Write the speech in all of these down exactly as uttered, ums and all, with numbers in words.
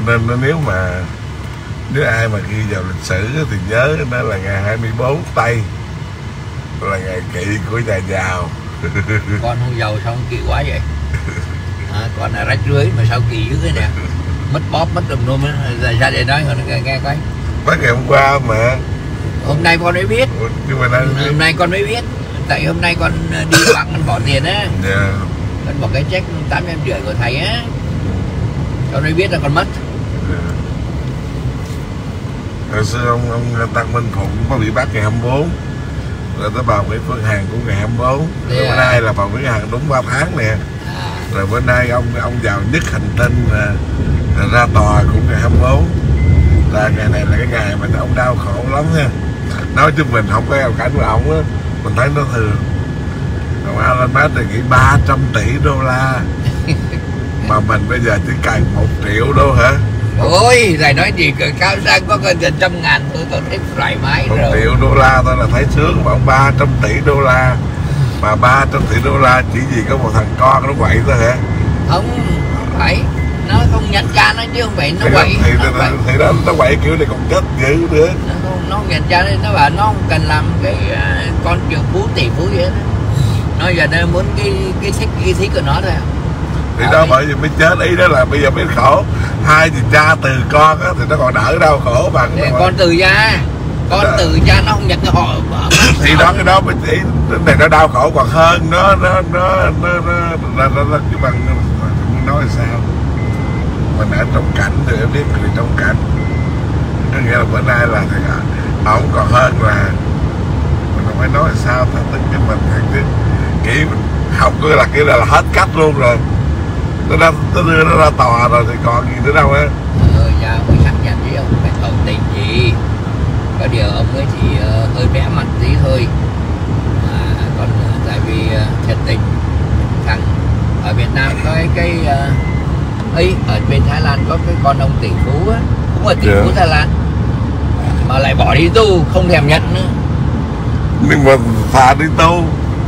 Nên nếu mà nếu ai mà ghi vào lịch sử thì nhớ nó là ngày hai mươi bốn Tây, là ngày kỵ của nhà giàu. Con không giàu sao không kỵ quá vậy? À, con là rách rưới mà sao kỵ dữ thế nè, mất bóp mất tùm lum ra, ra để nói nghe, nghe coi. Bắt ngày hôm qua mà. Hôm nay con mới biết. Nhưng mà nay... hôm nay con mới biết, tại hôm nay con đi bạc con bỏ tiền á. Yeah. Con bỏ cái check tám trăm rưỡi của thầy á, con mới biết là con mất. Yeah. Hồi xưa ông ông Tăng Minh Phụng có bị bắt ngày hai mươi bốn, rồi tới bà Nguyễn Phương Hằng cũng ngày hai mươi bốn. Rồi bữa nay là bà Nguyễn Hằng đúng ba tháng nè. À. Rồi bữa nay ông ông giàu nhất hành tinh là, là ra tòa cũng ngày hai mươi bốn. Là ngày này là cái ngày mà ông đau khổ lắm nha. Nói chứ mình không có cảnh của ông á, mình thấy nó thường. Còn Elon Musk thì nghĩ ba trăm tỷ đô la mà mình bây giờ chỉ cần một triệu đô hả? Ôi, thầy nói gì cao sang có gần trăm ngàn tôi tôi thấy thoải mái một rồi. Một triệu đô la thôi là thấy sướng, mà ông ba trăm tỷ đô la. Mà ba trăm tỷ đô la chỉ vì có một thằng con nó quậy thôi hả? Không, phải, nó không nhận ra nó chứ không phải nó thì quậy. Thì, nó thì, quậy. thì đó, nó quậy kiểu này còn chết dữ nữa. Nó không, nó không nhận ra nên nó bảo nó không cần làm cái uh, con triệu phú tỷ phú vậy đó. Nó giờ nó muốn cái cái thích cái thích của nó thôi. Thì đó bởi vì mới chết, ý đó là bây giờ mới khổ. Hai thì cha từ con á thì nó còn đỡ đau khổ bằng con từ cha, con đó. Từ cha nó không nhận họ thì đó cái đó mới ý này nó đau khổ còn hơn nó nó nó nó nó nó nó cái bằng nói sao mình ở trong cảnh thì em biết người trong cảnh, có nghĩa là bữa nay là thì ổng còn hơn là mình không phải nói là sao ta tính cái mình cái kiểu không có là kiểu là, là hết cách luôn rồi. Nó đã, nó đưa nó ra tòa rồi thì còn gì nữa đâu á. Ờ, dạ, mới xác nhận với ông phải tồn tình gì. Có điều ông ấy chỉ uh, hơi bẽ mặt tí thôi. À, còn uh, tại vì uh, thiệt tình thằng ở Việt Nam có cái, cái uh, ấy, ở bên Thái Lan có cái con ông tỷ phú á, cũng là tỷ yeah. phú Thái Lan mà lại bỏ đi tu, không thèm nhận nữa. Nhưng mà thà đi tu.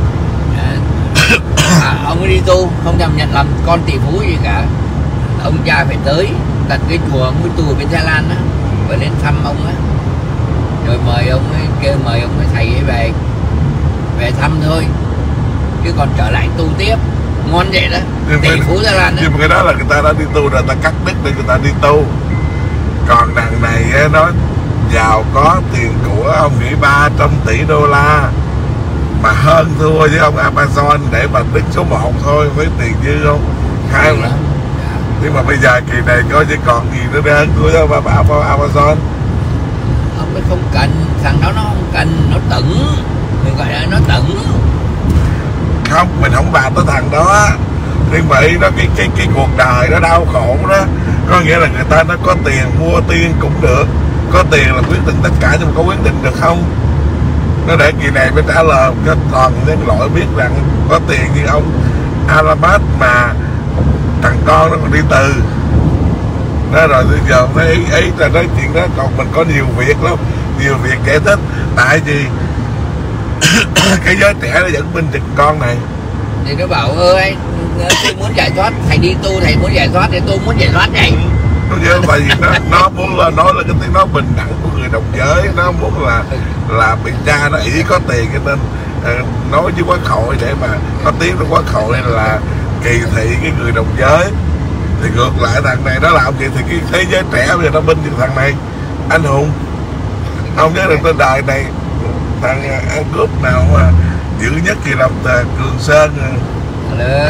À, ông ấy đi tu không thèm nhận làm con tỷ phú gì cả. Ông cha phải tới đặt cái chùa ông ấy tu ở bên Thái Lan á, phải lên thăm ông á, rồi mời ông ấy kêu mời ông ấy thầy ấy về về thăm thôi, chứ còn trở lại tu tiếp ngon vậy đó. Nhưng tỷ phú Thái Lan đó. Nhưng mà cái đó là người ta đã đi tu rồi, người ta cắt đứt để người ta đi tu. Còn đằng này nó giàu có tiền của ông nghĩ ba trăm tỷ đô la mà hơn thua với ông Amazon để mà đứng số một thôi, với tiền dư không hai mà. Nhưng mà bây giờ kỳ này coi chỉ còn gì nữa hơn của bà bảo Amazon. Ông ấy không cần, thằng đó nó không cần, nó tửng, mình gọi là nó tửng. Không, mình không bàn tới thằng đó, nhưng mà ý nó cái cái cái cuộc đời nó đau khổ đó, có nghĩa là người ta nó có tiền mua tiên cũng được, có tiền là quyết định tất cả, nhưng mà có quyết định được không? Nó để kỳ này mới trả lời cho toàn nhân loại biết rằng có tiền như ông Elon Musk mà thằng con nó còn đi từ đó. Rồi bây giờ thấy ý, ý là nói chuyện đó, còn mình có nhiều việc lắm, nhiều việc giải thích. Tại vì cái giới trẻ nó vẫn bên chừng con này thì nó bảo ơi tôi muốn giải thoát, thầy đi tu thầy muốn giải thoát thì tôi muốn giải thoát vậy. Nó chứ tại vì nó nó muốn là nói là cái tiếng nói bình đẳng của người đồng giới, nó muốn là là bị cha nó ý có tiền cho nên uh, nói với quốc hội để mà có tiếng trong quốc hội là kỳ thị cái người đồng giới. Thì ngược lại thằng này nó làm vậy thì cái thế giới trẻ bây giờ nó binh thằng này anh hùng. Không nhớ được tên đời này thằng ăn cướp nào mà dữ nhất thì làm Cường Sơn. Hello.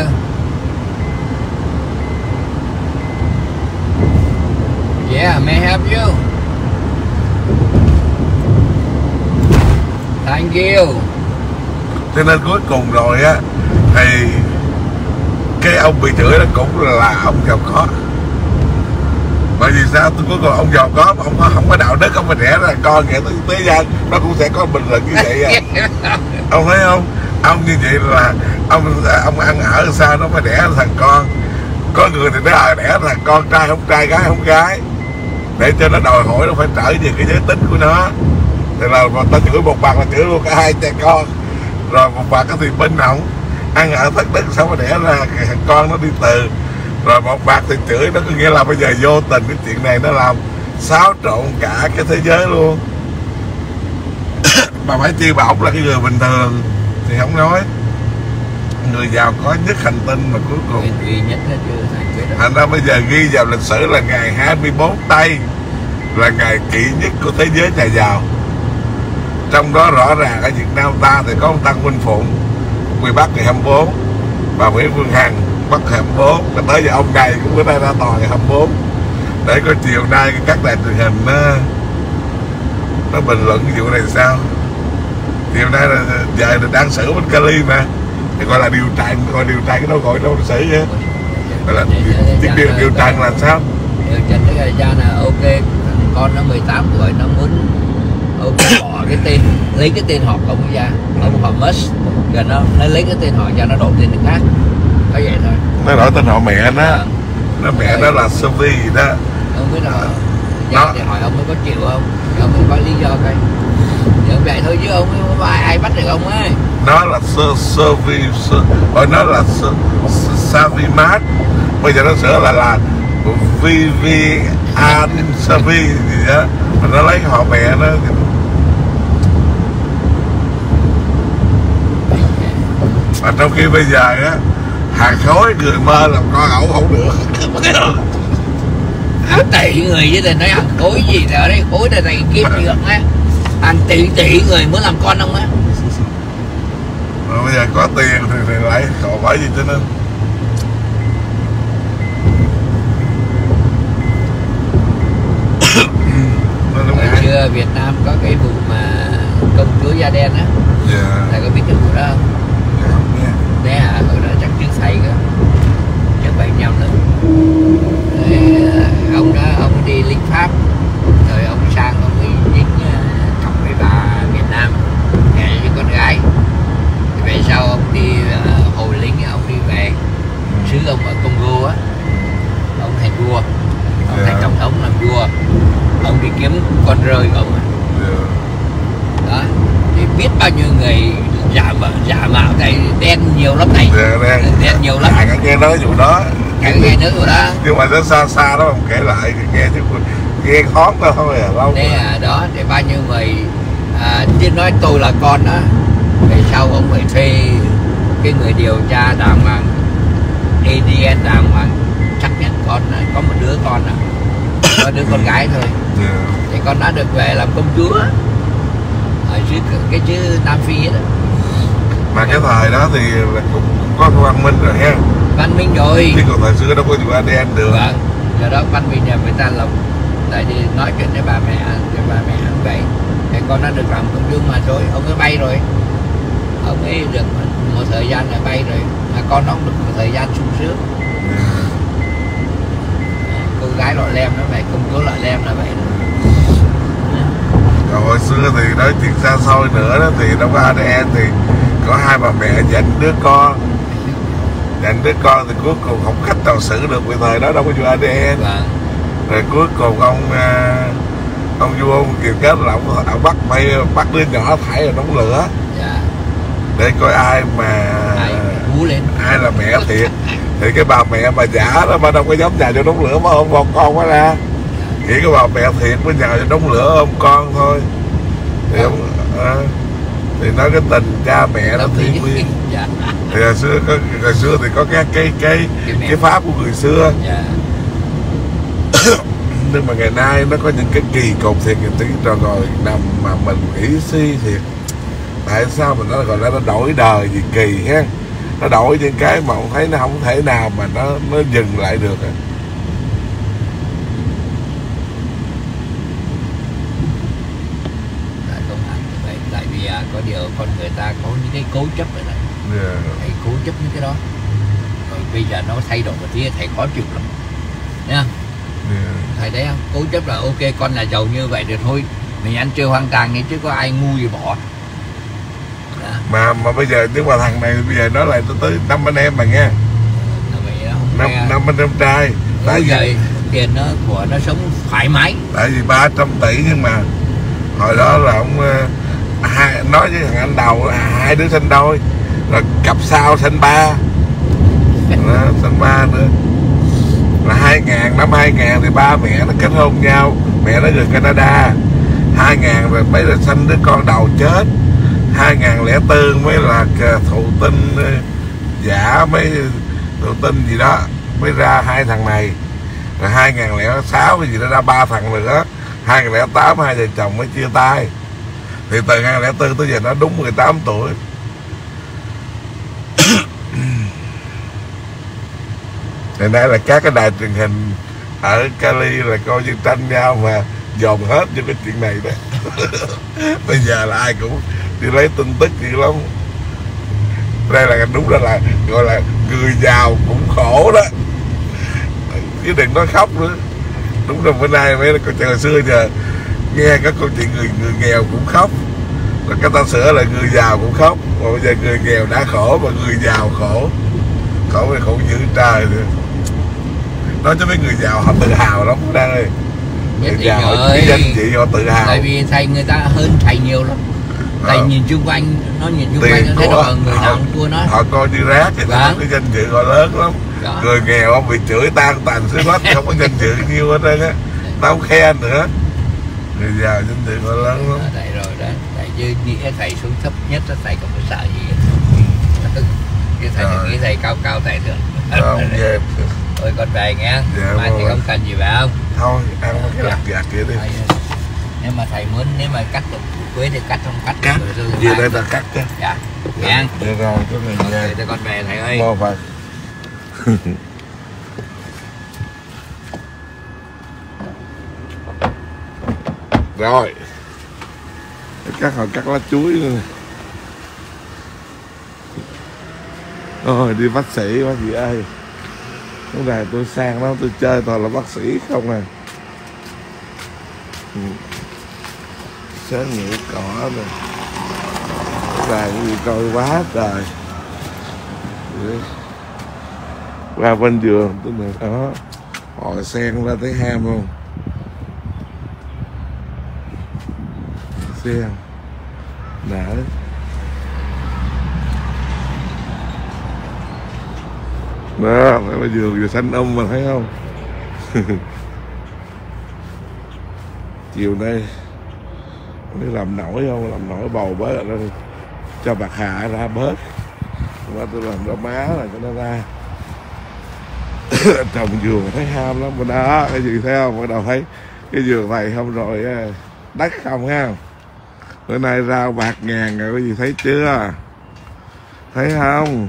Yeah, may I help you? Thank you. Cho nên cuối cùng rồi á thì cái ông bị chửi đó cũng là ông giàu có. Bởi vì sao? Tôi cuối cùng ông giàu có mà ông không có đạo đức, ông phải rẻ ra con vậy tới thế gian nó cũng sẽ có bình luận như vậy à. Ông thấy không? Ông như vậy là ông ông ăn ở sao nó phải đẻ thằng con. Có người thì nó à, đẻ thằng con trai không trai, gái không gái, để cho nó đòi hỏi nó phải trở về cái giới tính của nó. Thì là người ta chửi một mặt là chửi luôn cả hai cha con, rồi một mặt thì bên ổng ăn ở thất đức sao mà đẻ ra thằng con nó đi từ. Rồi một bạc thì chửi nó, có nghĩa là bây giờ vô tình cái chuyện này nó làm xáo trộn cả cái thế giới luôn. Mà phải chi bảo là cái người bình thường thì không nói, người giàu có nhất hành tinh mà cuối cùng duy nhất hết chưa giải quyết được. thành ra bây giờ ghi vào lịch sử là ngày hai mươi bốn tây là ngày kỵ nhất của thế giới nhà giàu. Trong đó rõ ràng ở Việt Nam ta thì có ông Tăng Minh Phụng người Bắc ngày hai mươi bốn, bà Nguyễn Phương Hằng Bắc hai mươi bốn, và tới giờ ông này cũng bữa nay ra tòa ngày hai mươi bốn. Để có chiều nay các đài truyền hình nó, nó bình luận cái vụ này sao. Chiều nay là giờ là đang xử bên Cali mà, thì gọi là điều tra, gọi điều tra cái đâu gọi đâu xử chứ, gọi là điều, điều, điều tra là sao? Điều tra cái ra là ok, con nó mười tám tuổi nó muốn ok bỏ cái tên, lấy cái tên họ ông ra, ông họ Musk, rồi nó nó lấy cái tên họ ra, nó đổi tên người khác, có vậy thôi. Nó đổi tên họ mẹ nó, à, nó mẹ nó là Sophie gì đó. Không biết là nó thì hỏi ông mới có chịu không, ông mới có lý do cái. Thì ông vậy thôi chứ ông không ai ai bắt được ông ấy. Nó là Sophie, rồi nó là Savimat, bây giờ nó sửa lại là Vivian Sophie gì đó, mà nó lấy họ mẹ nó. Mà trong khi bây giờ á, hàng khối người mơ làm con ẩu không được. Tỷ người với tình nói ăn khối gì ở đây, khối này này kiếm được á, ăn tỷ tỷ người muốn làm con ông á. Mà bây giờ có tiền thì, thì lại không phải gì cho nên. Hồi xưa Việt Nam có cái vụ mà công chúa da đen á, yeah. Thầy có biết cái vụ đó không? Yeah. Đấy à, hồi đó chắc trước thầy cơ, chắc bảy nhầm nữa. Ông đó, ông đi lính Pháp, rồi ông sang ông đi dính cặp với bà Việt Nam, gả với con gái. Về sau ông đi uh, hồi lính, ông đi về xứ ông ở Congo á, ông thành vua, ông yeah. thành tổng thống làm vua, ông đi kiếm con rơi của ông. Yeah. Đó, thì biết bao nhiêu người giả vợ giả mạo này, đen nhiều lắm này, yeah, đen. đen nhiều lắm. Cả nghe nói vụ đó, cả nghe nói vụ đó. Nhưng mà nó xa xa đó ông kể lại nghe chứ nghe thoáng đó thôi à, lâu. Đấy à, đó để bao nhiêu người à, chứ nói tôi là con đó. Về sau ông phải thuê cái người điều tra đàng hoàng, a đê en đàng hoàng, xác nhận con có một đứa con à, có đứa con gái thôi. Yeah. Thì con đã được về làm công chúa ở dưới cái chữ Nam Phi đó. Mà cái thời đó thì cũng có văn minh rồi ha. Văn minh rồi. Chứ còn thời xưa đâu có vụ a đê en được. Vâng. Do đó văn minh nhà người ta làm, tại vì nói chuyện với bà mẹ, với bà mẹ ăn vậy. Thì con đã được làm công chúa mà rồi, ông ấy bay rồi. Ông ấy được một thời gian là bay rồi, mà con nó được một thời gian sung sướng. Yeah. Cô gái loại lem nó vậy, công chúa loại lem là vậy. Còn hồi xưa thì nói chuyện xa xôi nữa đó, thì đâu có a đê en thì có hai bà mẹ giành đứa con, giành đứa con thì cuối cùng không khách nào xử được, vì thời đó đâu có vụ a đê en. Vâng. Rồi cuối cùng ông ông vua ông kiều kết là ông, ông bắt bay bắt đứa nhỏ thải vào đống lửa. Dạ. Để coi ai mà ai hú lên, ai là mẹ thiệt. Thì cái bà mẹ bà giả đó mà đâu có dám nhào vô đống lửa mà ôm con con quá ra. Chỉ cái bà mẹ thiệt mới nhào vô đống lửa ôm con thôi. Thì ông à, thì nói cái tình cha mẹ nó thiêng liêng. Dạ. Thì hồi xưa có, hồi xưa thì có cái cái cái cái, cái pháp của người xưa. Dạ. Nhưng mà ngày nay nó có những cái kỳ cục thiệt, cái tí trò rồi nằm mà mình nghĩ suy thiệt. Tại sao mình nó gọi là nó đổi đời gì kỳ ha, nó đổi những cái mà ông thấy nó không thể nào mà nó nó dừng lại được à. Tại, tại vì à, có điều con người ta có những cái cố chấp rồi này. Yeah. Thầy cố chấp những cái đó, rồi bây giờ nó thay đổi một tí thầy khó chịu lắm nha. Yeah. Thầy đấy không cố chấp là ok, con là giàu như vậy được thôi, mình ăn chơi hoang tàn chứ có ai ngu gì bỏ. mà mà bây giờ nếu mà thằng này bây giờ nói lại tới tới năm anh em mà nghe, năm năm anh em trai, tại vì tiền nó của nó sống thoải mái, tại vì ba trăm tỷ, nhưng mà hồi đó là ông hai nói với thằng anh đầu hai đứa sinh đôi, rồi cặp sau sinh ba, đó, sinh ba nữa. là hai ngàn, năm hai ngàn thì ba mẹ nó kết hôn nhau, mẹ nó người Canada. Hai ngàn rồi mới là sanh đứa con đầu chết. Hai ngàn lẻ tư mới là thụ tinh giả, mới thụ tinh gì đó mới ra hai thằng này. Rồi hai ngàn lẻ sáu cái gì đó ra ba thằng nữa. Hai ngàn lẻ tám hai vợ chồng mới chia tay. Thì từ hai ngàn lẻ tư tới giờ nó đúng mười tám tuổi. Hiện nay là các cái đài truyền hình ở Cali là coi như tranh nhau mà dồn hết cho cái chuyện này đó. Bây giờ là ai cũng đi lấy tin tức gì lắm. Đây là đúng ra là gọi là người giàu cũng khổ đó, chứ đừng nói khóc nữa. Đúng rồi, bữa nay mấy con hồi xưa giờ nghe các câu chuyện người người nghèo cũng khóc, rồi cái ta sửa là người giàu cũng khóc, mà bây giờ người nghèo đã khổ mà người giàu khổ, khổ thì khổ dữ trời nữa. Nói cho mấy người giàu họ tự hào lắm Đăng ơi. Người giàu họ cái danh vị họ tự hào. Tại vì thầy người ta hơn thầy nhiều lắm. Thầy ờ. nhìn chung quanh, nó nhìn chung quanh nó thấy đó người nào cũng thua nó. Họ coi như rác thì vâng. Cái danh dự họ lớn lắm. Đó. Người nghèo ông bị chửi tan tành xứ mắt không có danh dự nhiêu hết trơn á. Tao không khen nữa. Người giàu danh dự họ lớn lắm. Thầy rồi đó, thầy chứ nghĩ thầy xuống thấp nhất đó, thầy không có sợ gì. Chứ thầy đừng nghĩ thầy cao cao thầy được. Không, dẹp. Thôi con về nghe, dạ, mai thì không cần gì phải không? Thôi, ăn mấy cái lặt vặt kia đi. Thôi, nếu mà thầy muốn, nếu mà cắt được quế thì cắt không cắt. Cắt, về đây ta cắt chứ. Dạ, nghe. Được rồi, cái này nha. Để con về thầy ơi. Vô vậy. Rồi. Cắt họ cắt lá chuối nữa. Rồi, đi bác sĩ, bác sĩ ơi. Lúc này tôi sang đó, tôi chơi toàn là bác sĩ không à. Sớm nhũ cỏ rồi. Và cái gì coi quá trời. Qua bên giường tôi này đó. Họ sen ra thấy ham không? Sen nở. Đó, phải là giường vừa xanh ông mà thấy không? Chiều nay mới làm nổi không? Làm nổi bầu bớt rồi cho bạc Hà ra bớt. Mà tôi làm ra má là cho nó ra. Trồng giường thấy ham lắm. Bên đó cái gì thấy không? Bắt đầu thấy cái giường này không rồi đất không ha. Bữa nay rau bạc ngàn rồi, cái gì thấy chưa? Thấy không?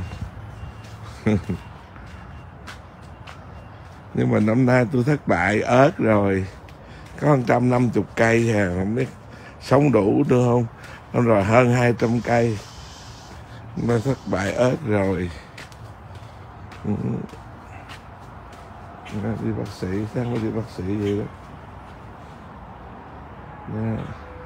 Nhưng mà năm nay tôi thất bại ớt rồi. Có một trăm năm mươi cây à, không biết sống đủ được không? Xong rồi hơn hai trăm cây. Nó thất bại ớt rồi. Ừ. Đi bác sĩ, sáng mới đi bác sĩ vậy đó. Đó.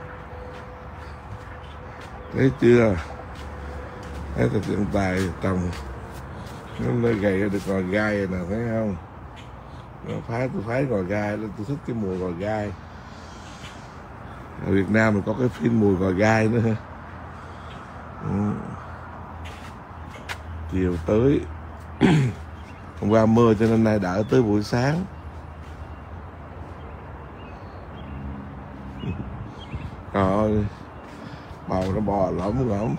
Thấy chưa? Thấy là tượng tài trồng. Nó gầy được ngồi gai nè, thấy không? Phái tôi phái gò gai, tôi thích cái mùi gò gai. Ở Việt Nam mình có cái phim mùi gò gai nữa. Ừ. Chiều tới. Hôm qua mưa cho nên nay đỡ tới buổi sáng. Rồi bầu nó bò lỏng ngỗng.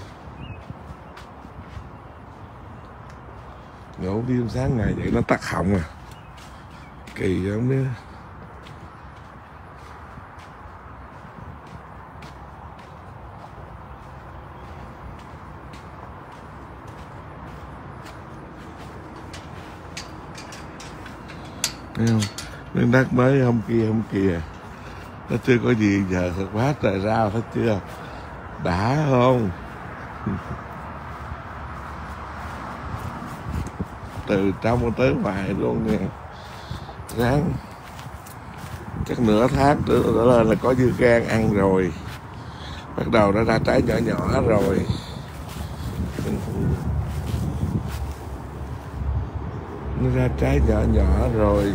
Ngủ đi sáng ngày vậy nó tắc họng à. Kỳ vậy không biết. Thấy không? Miếng đất mới hôm kia hôm kia. Nó chưa có gì giờ thật quá trời rau hết chưa? Đã không? Từ trong tới ngoài luôn nha. Ráng chắc nửa tháng nữa lên là có dư gan ăn rồi. Bắt đầu nó ra trái nhỏ nhỏ rồi. Nó ra trái nhỏ nhỏ rồi.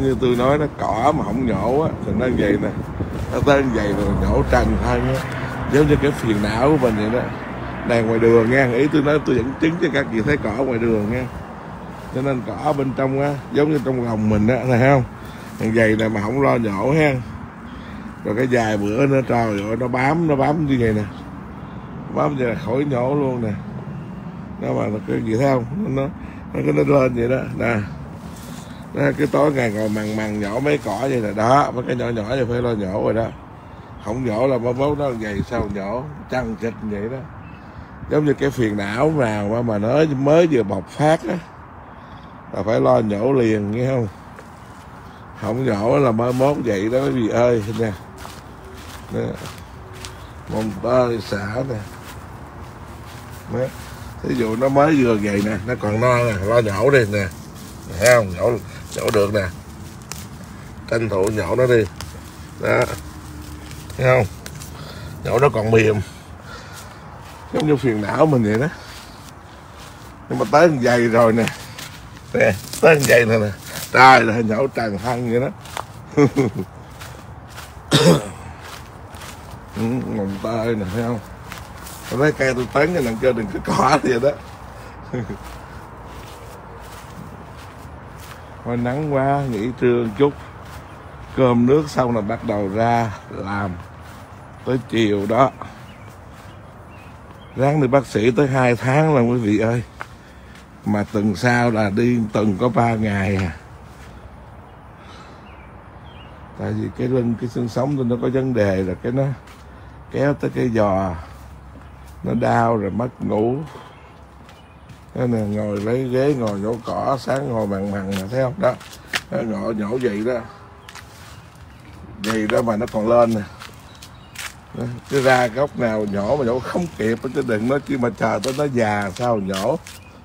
như tôi nói nó cỏ mà không nhổ á thì nó vậy nè, nó tới vậy rồi nhổ trần thân á, giống như cái phiền não của mình vậy đó. Này ngoài đường nha, ý tôi nói tôi dẫn chứng cho các chị thấy cỏ ngoài đường nha, cho nên cỏ bên trong á giống như trong lòng mình á, thấy không? Thằng vậy nè mà không lo nhổ ha, rồi cái vài bữa nữa trời ơi nó bám nó bám như vậy nè, bám như là khỏi nhổ luôn nè. Nó mà cái gì thấy không, nó nó nó, nó lên vậy đó nè. Đó, cái tối ngày ngồi mằn mằn nhổ mấy cỏ vậy là đó, mấy cái nhỏ nhỏ thì phải lo nhổ rồi đó, không nhổ là bóp bóp nó vậy sao nhổ, chăn chịch vậy đó. Giống như cái phiền não nào mà, mà nó mới vừa bộc phát á là phải lo nhổ liền, nghe không? Không nhổ là mới mốt vậy đó quý vị ơi nha. Mông tơi xả nè, đó. Thí dụ nó mới vừa vậy nè, nó còn no nè, lo nhổ đi nè, thấy không? Nhổ, nhổ được nè, tranh thủ nhổ nó đi đó, thấy không? Nhổ nó còn mềm, giống như phiền não mình vậy đó. Nhưng mà tới giày rồi nè, nè tới giày này nè, trời là nhổ tràn thân vậy đó. Mồng tơi nè, thấy không? Tôi thấy cây tôi tấn cái lần kêu đừng có cỏ vậy đó. Thôi nắng quá, nghỉ trưa một chút, cơm nước xong là bắt đầu ra làm tới chiều đó. Ráng đi bác sĩ tới hai tháng lần quý vị ơi, mà tuần sau là đi tuần có ba ngày à. Tại vì cái lưng, cái xương sống tôi nó có vấn đề rồi, cái nó kéo tới cái giò nó đau rồi mất ngủ. Thế nè, ngồi lấy ghế ngồi nhổ cỏ, sáng ngồi mằn mằn nè, thấy không đó, nó nhổ nhổ vậy đó, vậy đó mà nó còn lên nè. Đó, cái ra góc nào nhổ mà nhổ không kịp, chứ đừng nói chi mà chờ tới nó già sao nhổ.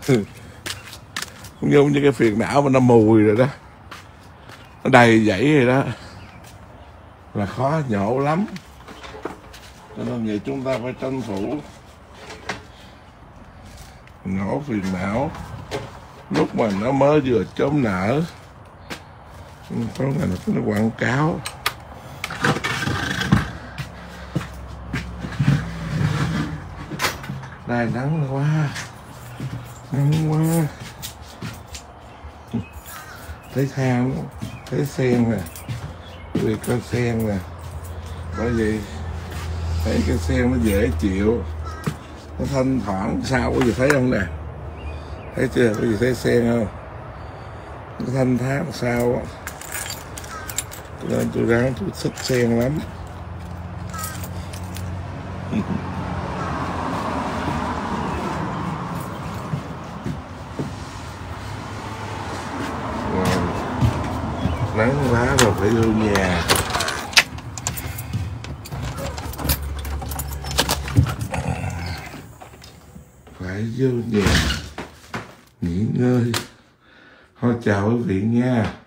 Cũng giống như cái phiền não mà nó mùi rồi đó, nó đầy dãy rồi đó, là khó nhổ lắm. Cho nên vậy chúng ta phải tranh thủ nhổ phiền não lúc mà nó mới vừa chớm nở. Có ngày nó quảng cáo đây nắng quá, nắng quá. Thấy sao, thấy sen nè, vì có sen nè, bởi vì thấy cái sen nó dễ chịu, nó thanh thoảng sao có gì thấy không nè, thấy chưa, có gì thấy sen không, nó thanh thản sao. Cho nên tôi ráng tôi thích sen lắm. Nắng quá rồi phải vô nhà. Phải vô nhà nghỉ ngơi. Thôi chào quý vị nha.